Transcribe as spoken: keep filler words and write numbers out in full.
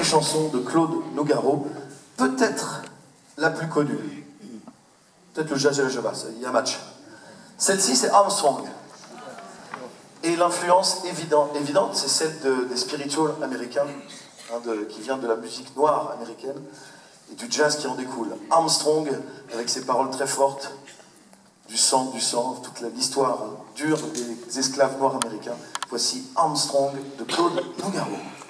chanson de Claude Nougaro, peut-être la plus connue. Peut-être le jazz et le java, il y a un match. Celle-ci, c'est Armstrong. Et l'influence évidente, évidente c'est celle de, des spirituals américains, hein, de, qui vient de la musique noire américaine, et du jazz qui en découle. Armstrong, avec ses paroles très fortes, du sang, du sang, toute l'histoire dure des esclaves noirs américains. Voici Armstrong de Claude Nougaro.